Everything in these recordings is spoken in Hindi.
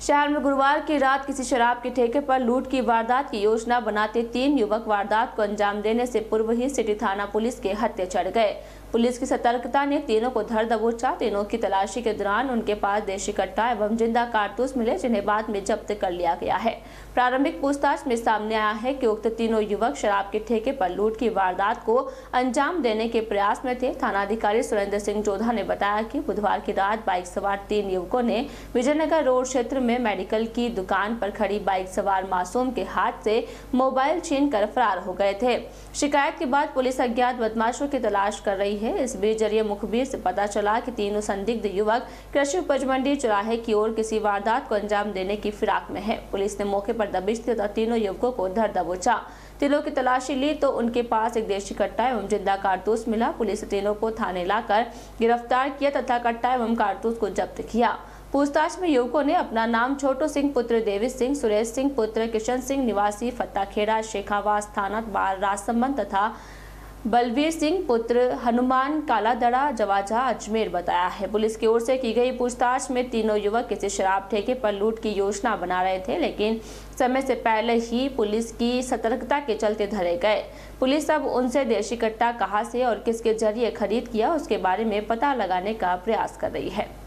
शहर में गुरुवार की रात किसी शराब के ठेके पर लूट की वारदात की योजना बनाते 3 युवक वारदात को अंजाम देने से पूर्व ही सिटी थाना पुलिस के हत्थे चढ़ गए। पुलिस की सतर्कता ने तीनों को धर दबोचा। तीनों की तलाशी के दौरान उनके पास देशी कट्टा एवं जिंदा कारतूस मिले, जिन्हें बाद में जब्त कर लिया गया है। प्रारंभिक पूछताछ में सामने आया है कि उक्त तीनों युवक शराब के ठेके पर लूट की वारदात को अंजाम देने के प्रयास में थे। थानाधिकारी सुरेंद्र सिंह जोधा ने बताया कि बुधवार की रात बाइक सवार 3 युवकों ने विजयनगर रोड क्षेत्र में मेडिकल की दुकान पर खड़ी बाइक सवार मासूम के हाथ से मोबाइल छीन कर फरार हो गए थे। शिकायत के बाद पुलिस अज्ञात बदमाशों की तलाश कर रही है। इस बीच जरिए मुखबिर से पता चला कि तीनों संदिग्ध युवक कृषि उपज मंडी चौराहे की ओर किसी वारदात को अंजाम देने की फिराक में है। पुलिस ने मौके पर दबिश दी तथा तीनों युवकों को धर दबोचा। तीनों की तलाशी ली तो उनके पास एक देशी कट्टा एवं जिंदा कारतूस मिला। पुलिस ने तीनों को थाने लाकर गिरफ्तार किया तथा कट्टा एवं कारतूस को जब्त किया। पूछताछ में युवकों ने अपना नाम छोटू सिंह पुत्र देवी सिंह, सुरेश सिंह पुत्र किशन सिंह निवासी फत्ताखेड़ा शेखावास थाना बार राजसमंद तथा बलवीर सिंह पुत्र हनुमान कालादड़ा जवाजा अजमेर बताया है। पुलिस की ओर से की गई पूछताछ में तीनों युवक किसी शराब ठेके पर लूट की योजना बना रहे थे, लेकिन समय से पहले ही पुलिस की सतर्कता के चलते धरे गए। पुलिस अब उनसे देशी कट्टा कहां से और किसके जरिए खरीद किया उसके बारे में पता लगाने का प्रयास कर रही है।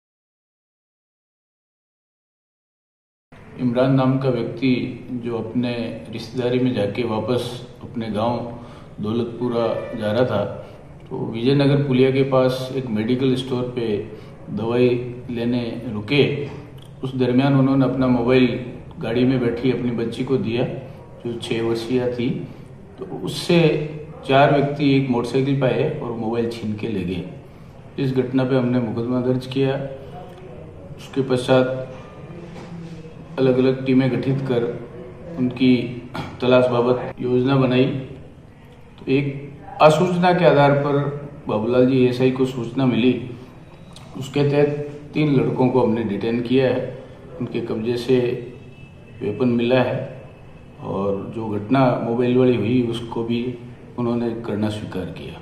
इमरान नाम का व्यक्ति जो अपने रिश्तेदारी में जाके वापस अपने गांव दौलतपुरा जा रहा था, तो विजयनगर पुलिया के पास एक मेडिकल स्टोर पे दवाई लेने रुके। उस दरमियान उन्होंने अपना मोबाइल गाड़ी में बैठी अपनी बच्ची को दिया जो 6 वर्षीय थी। तो उससे 4 व्यक्ति एक मोटरसाइकिल पर आए और मोबाइल छीन के ले गए। इस घटना पे हमने मुकदमा दर्ज किया। उसके पश्चात अलग अलग टीमें गठित कर उनकी तलाश बाबत योजना बनाई। तो एक आसूचना के आधार पर बाबूलाल जी एसआई को सूचना मिली। उसके तहत 3 लड़कों को हमने डिटेन किया है। उनके कब्जे से वेपन मिला है और जो घटना मोबाइल वाली हुई उसको भी उन्होंने करना स्वीकार किया।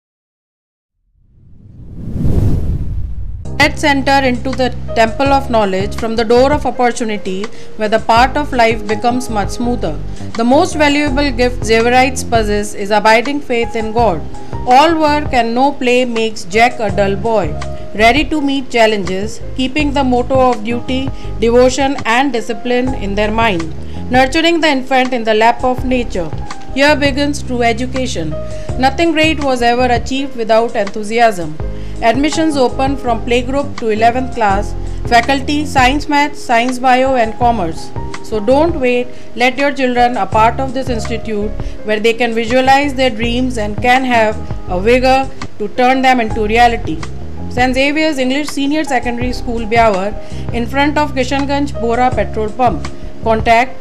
Let's enter into the temple of knowledge from the door of opportunity, where the path of life becomes much smoother. The most valuable gift Xaverites possess is abiding faith in God. All work and no play makes Jack a dull boy, ready to meet challenges, keeping the motto of duty, devotion and discipline in their mind, nurturing the infant in the lap of nature. Here begins true education. Nothing great was ever achieved without enthusiasm. Admissions open from playgroup to 11th class. Faculty science, maths, science, bio and commerce. So don't wait. Let your children a part of this institute where they can visualize their dreams and can have a vigor to turn them into reality. St. Xavier's English Senior Secondary School, Byawar, in front of Kishanganj Bora Petrol Pump. Contact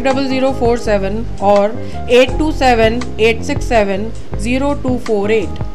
98280-50047 or 827-867-0248.